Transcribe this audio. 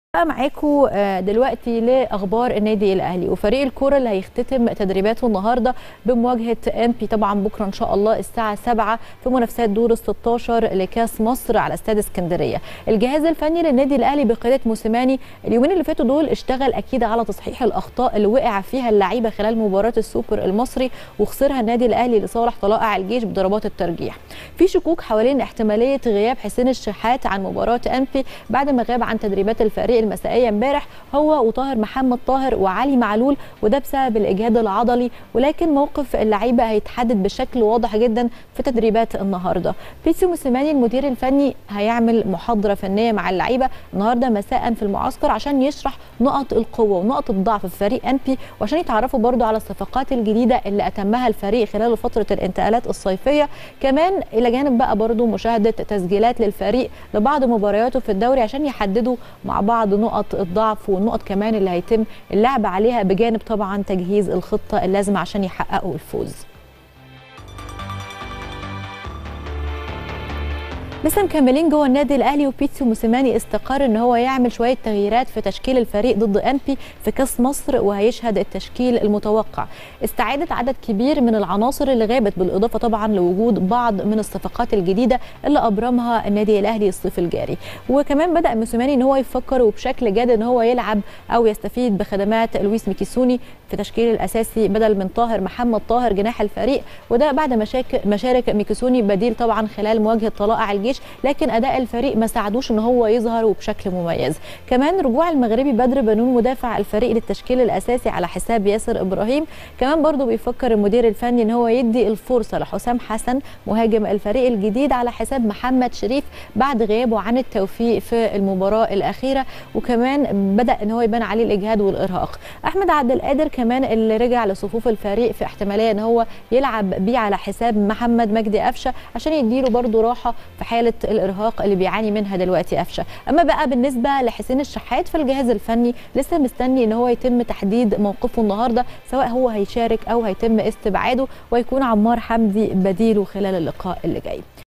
معاكم دلوقتي لاخبار النادي الاهلي وفريق الكوره اللي هيختتم تدريباته النهارده بمواجهه امبي طبعا بكره ان شاء الله الساعه 7 في منافسات دور ال 16 لكاس مصر على استاد اسكندريه. الجهاز الفني للنادي الاهلي بقياده موسيماني اليومين اللي فاتوا دول اشتغل اكيد على تصحيح الاخطاء اللي وقع فيها اللعيبه خلال مباراه السوبر المصري وخسرها النادي الاهلي لصالح طلائع الجيش بضربات الترجيح. في شكوك حوالين احتماليه غياب حسين الشحات عن مباراه امبي بعد ما غاب عن تدريبات الفريق المسائيه امبارح هو وطاهر محمد طاهر وعلي معلول، وده بسبب الاجهاد العضلي، ولكن موقف اللعيبه هيتحدد بشكل واضح جدا في تدريبات النهارده. بيتسو موسيماني المدير الفني هيعمل محاضره فنيه مع اللعيبه النهارده مساء في المعسكر عشان يشرح نقط القوه ونقط الضعف في فريق امبي، وعشان يتعرفوا برضو على الصفقات الجديده اللي اتمها الفريق خلال فتره الانتقالات الصيفيه. كمان الى جانب بقى برضو مشاهده تسجيلات للفريق لبعض مبارياته في الدوري عشان يحددوا مع بعض نقط الضعف والنقط كمان اللي هيتم اللعب عليها، بجانب طبعا تجهيز الخطه اللازمه عشان يحققوا الفوز. لسه مكملين جوه النادي الاهلي، وبيتسو موسيماني استقر ان هو يعمل شويه تغييرات في تشكيل الفريق ضد امبي في كاس مصر، وهيشهد التشكيل المتوقع. استعادت عدد كبير من العناصر اللي غابت، بالاضافه طبعا لوجود بعض من الصفقات الجديده اللي ابرمها النادي الاهلي الصيف الجاري. وكمان بدا موسيماني ان هو يفكر وبشكل جاد ان هو يلعب او يستفيد بخدمات لويس ميكيسوني في تشكيل الاساسي بدل من طاهر محمد طاهر جناح الفريق، وده بعد ما شارك ميكيسوني بديل طبعا خلال مواجهه طلائع الجيش، لكن اداء الفريق ما ساعدوش ان هو يظهر وبشكل مميز. كمان رجوع المغربي بدر بنون مدافع الفريق للتشكيل الاساسي على حساب ياسر ابراهيم. كمان برضو بيفكر المدير الفني ان هو يدي الفرصه لحسام حسن مهاجم الفريق الجديد على حساب محمد شريف بعد غيابه عن التوفيق في المباراه الاخيره، وكمان بدا ان هو يبان عليه الاجهاد والارهاق. احمد عبد القادر كمان اللي رجع لصفوف الفريق في احتماليه ان هو يلعب بيه على حساب محمد مجدي قفشه عشان يديله برضو راحه في حاله الارهاق اللي بيعاني منها دلوقتي قفشه. اما بقى بالنسبه لحسين الشحات فالجهاز الفني لسه مستني ان هو يتم تحديد موقفه النهارده، سواء هو هيشارك او هيتم استبعاده، ويكون عمار حمدي بديله خلال اللقاء اللي جاي.